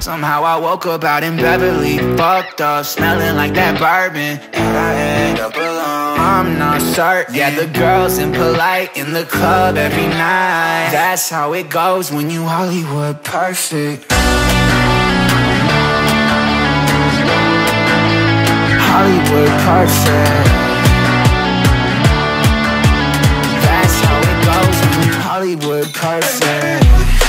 Somehow I woke up out in Beverly, fucked up, smelling like that bourbon. And I end up alone, I'm not certain. Yeah, the girls impolite in the club every night. That's how it goes when you Hollywood perfect. Hollywood perfect. That's how it goes when you Hollywood perfect.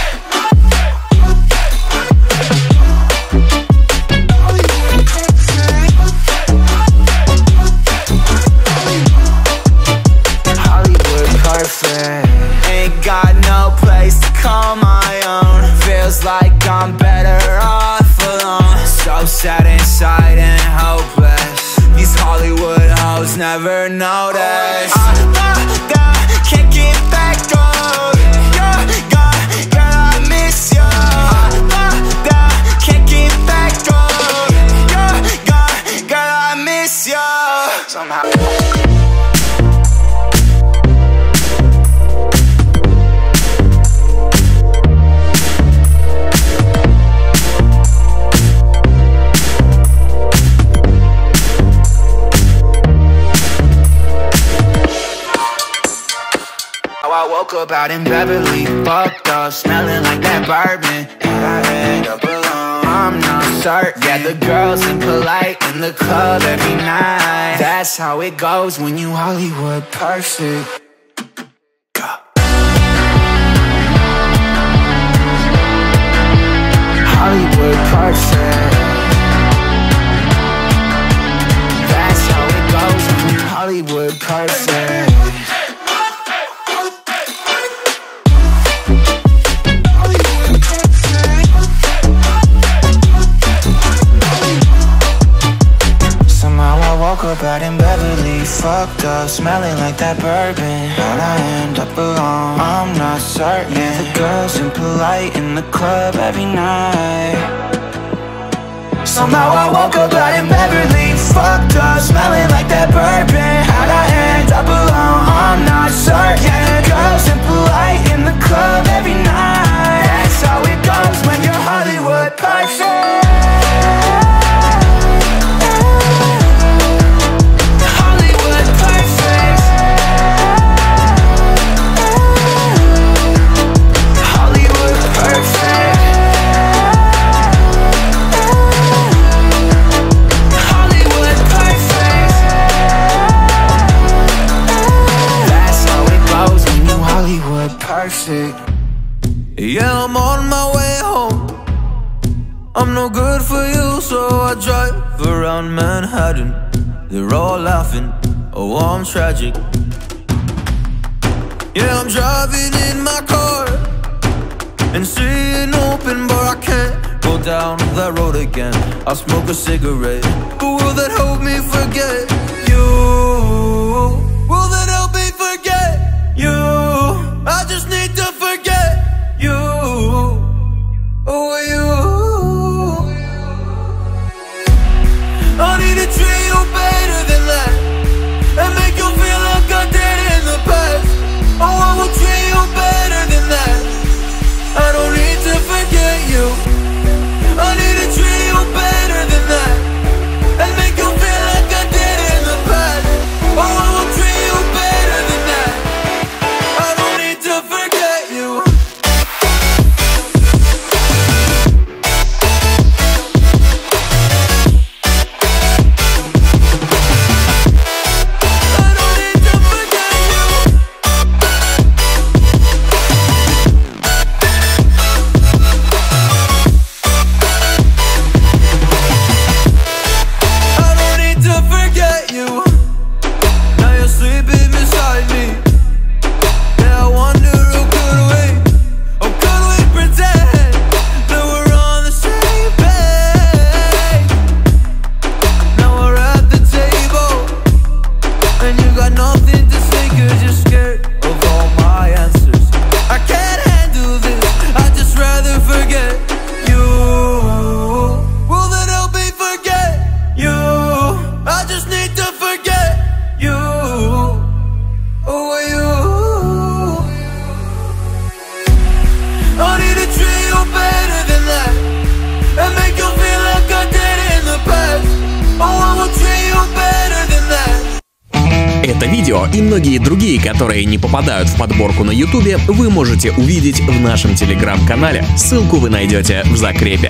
Ain't got no place to call my own. Feels like I'm better off alone. So sad inside and hopeless. These Hollywood hoes never notice. Can't get back on. You're gone, girl, I miss you. Can't get back on. You're gone, girl, I miss you. Somehow I woke up out in Beverly, fucked up, smelling like that bourbon. And I end up alone, I'm not certain. Yeah, the girls impolite in the club every night. That's how it goes when you Hollywood perfect. Hollywood perfect. That's how it goes when you Hollywood perfect. Woke up out in Beverly, fucked up, smelling like that bourbon. How'd I end up alone? I'm not certain. Yeah, the girls impolite in the club every night. Somehow I woke up out in Beverly, fucked up, smelling like that bourbon. How'd I end up alone? I'm not certain. Yeah, the girls impolite in the club every night. That's how it goes when you're Hollywood perfect. Yeah, I'm on my way home. I'm no good for you, so I drive around Manhattan. They're all laughing, oh, I'm tragic. Yeah, I'm driving in my car and seeing open bar. I can't go down that road again. I'll smoke a cigarette, but will that help me forget you? Will that help me forget you? I just need to forget you. Oh, you. I need to treat you better than that and make you feel like I did in the past. Oh, I will treat you better than that. I don't need to forget you. I need to treat you better than that and make you feel like I did in Это видео и многие другие, которые не попадают в подборку на YouTube, вы можете увидеть в нашем телеграм-канале. Ссылку вы найдете в закрепе.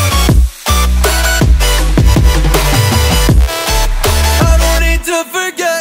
Forget